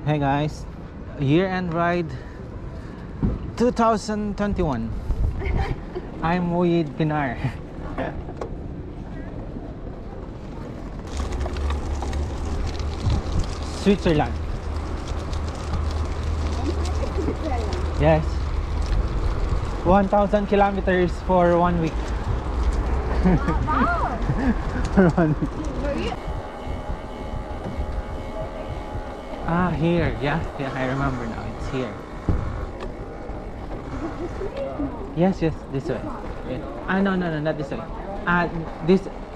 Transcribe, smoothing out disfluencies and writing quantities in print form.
Hey guys, year-end ride 2021. I'm with Pinar. Switzerland. Yes. 1,000 kilometers for 1 week. Wow. For 1 week. Ah, here. Yeah, I remember now. It's here. Yes, this way. Yeah. Ah, no, not this way. This